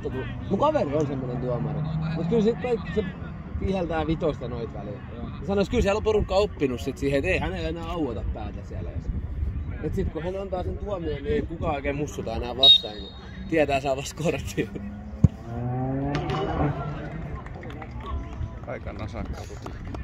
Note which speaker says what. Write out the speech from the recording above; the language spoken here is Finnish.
Speaker 1: katto, kun mun kaveri on semmonen tuomari. Mut kyllä se viheltää vitosta noit väliin. Ja sanois kyllä siellä on porukka oppinut sit siihen, et ei hänellä enää auota päätä siellä. Et sit kun hän antaa sen tuomion, niin ei kukaan oikein mussuta enää vastaan, niin tietää saavas korttia.
Speaker 2: Aika nasakka.